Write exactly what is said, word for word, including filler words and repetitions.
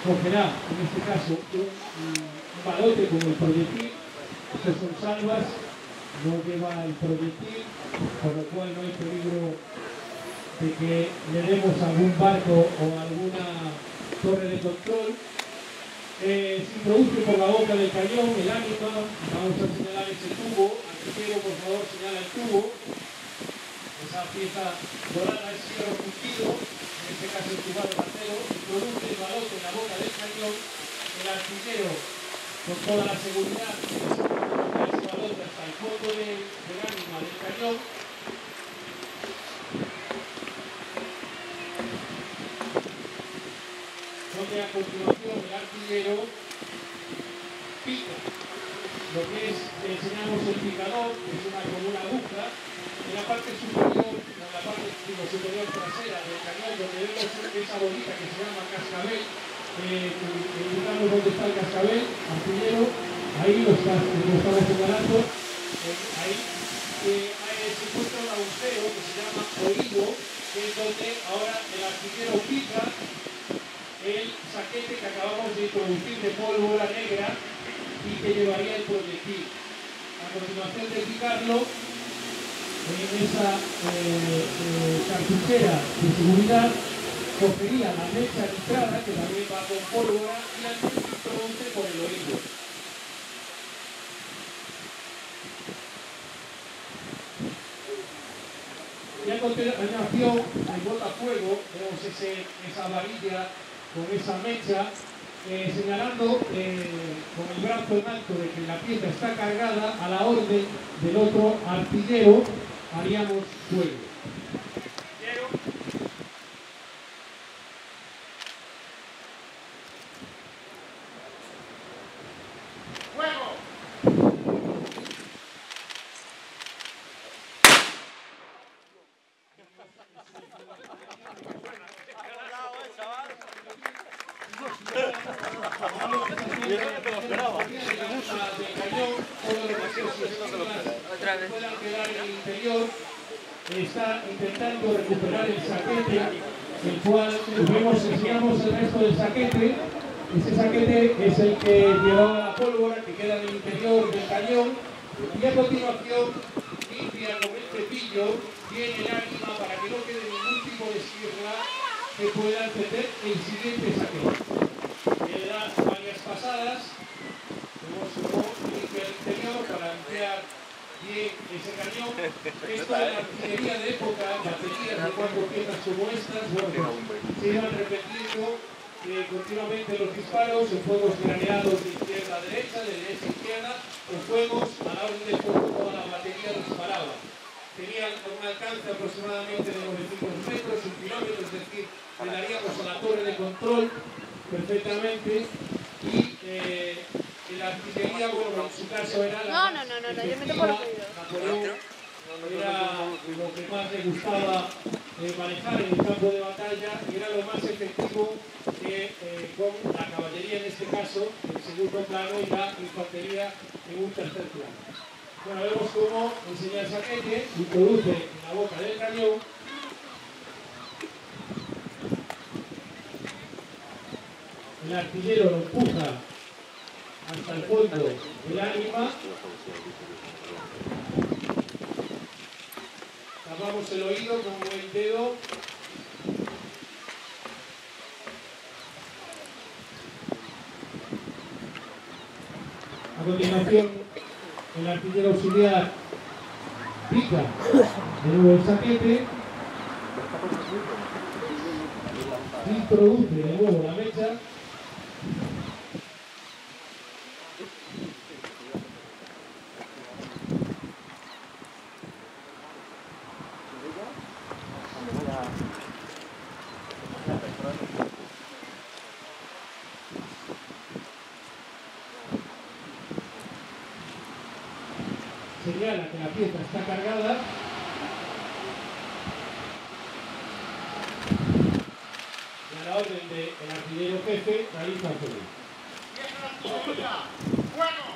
cogerá, en este caso, un, un balote como el proyectil. Estos son salvas, no lleva el proyectil, por lo cual no hay peligro de que le demos algún barco o alguna torre de control. Eh, se introduce por la boca del cañón el ánima. Vamos a señalar ese tubo. Arquitero, por favor, señala el tubo. Esa pieza dorada es hierro fundido, en este caso el tubado de acero. Introduce el balote en la boca del cañón. El arquitero, con toda la seguridad, coloca ese balote hasta el fondo de, del ánima del cañón. Donde a continuación el artillero pica. Lo que es, le enseñamos el picador, que es una, como una aguja, en la parte superior, en la parte digo, superior trasera del cañón, donde vemos esa bolita que se llama cascabel, eh, indicamos dónde está el cascabel, artillero, ahí lo, está, lo estamos señalando, eh, ahí, eh, ahí se encuentra un agujero que se llama oído, que es donde ahora el artillero pica el saquete que acabamos de introducir de pólvora negra y que llevaría el proyectil. A continuación de picarlo, en esa eh, eh, cartuchera de seguridad, cogería la mecha entrada, que también va con pólvora, y la introduce por el oído. Y a continuación, el botafuego, vemos ese, esa varilla con esa mecha, eh, señalando eh, con el brazo en alto de que la pieza está cargada, a la orden del otro artillero haríamos fuego. Artillero. ¡Fuego! Está intentando recuperar el saquete, el cual vemos, enseñamos el resto del saquete. Ese saquete es el que llevaba la pólvora, que queda en el interior del cañón, y a continuación limpia con el cepillo bien el ánima para que no quede ningún tipo de sierra que pueda encender el siguiente saquete. Le da varias pasadas, vemos cómo limpia el interior para limpiar bien ese cañón. Esto de la artillería de época, baterías de cuatro piezas como estas, bueno, se iban repitiendo eh, continuamente los disparos, en fuegos graneados de izquierda a derecha, de derecha a izquierda, en fuegos a la orden del fuego toda la batería disparaba. Tenían un alcance aproximadamente de novecientos metros, un kilómetro, es decir, le daríamos a la torre de control perfectamente y eh, la artillería, bueno, en su caso era la No, no, no, no, no, yo me toco los oídos. Napoleón era lo que más le gustaba eh, manejar en el campo de batalla y era lo más efectivo que eh, con la caballería en este caso, en segundo plano, y la infantería en un tercer plano. Bueno, vemos cómo enseña el saquete, introduce en la boca del cañón. El artillero lo empuja hasta el fondo del ánima. Tapamos el oído con el dedo. A continuación, el artillero auxiliar pica de nuevo el saquete, introduce de nuevo la mecha. Señala que la pieza está cargada. Y a la orden del artillero jefe realiza el fuego.